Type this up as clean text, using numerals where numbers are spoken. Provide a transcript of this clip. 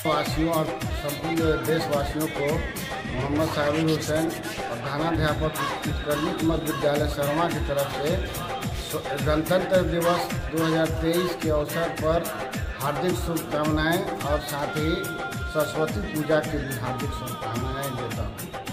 वासियों और संपूर्ण देशवासियों को मोहम्मद साबिर हुसैन प्रधानाध्यापक उत्कर्मिक मध्य विद्यालय शर्मा की तरफ से गणतंत्र दिवस 2023 के अवसर पर हार्दिक शुभकामनाएं और साथ ही सरस्वती पूजा की भी हार्दिक शुभकामनाएं देता हूँ।